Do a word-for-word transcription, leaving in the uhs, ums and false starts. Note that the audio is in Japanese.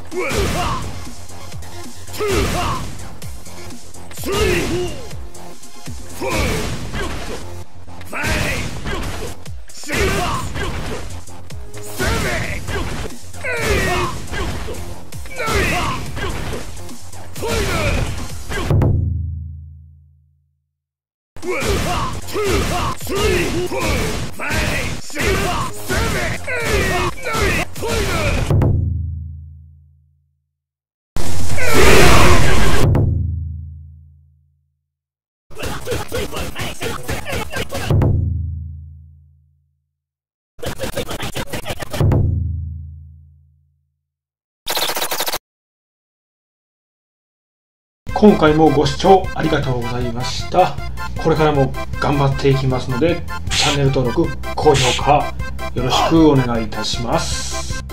今回もご視聴ありがとうございました。これからも頑張っていきますので、チャンネル登録、高評価よろしくお願いいたします。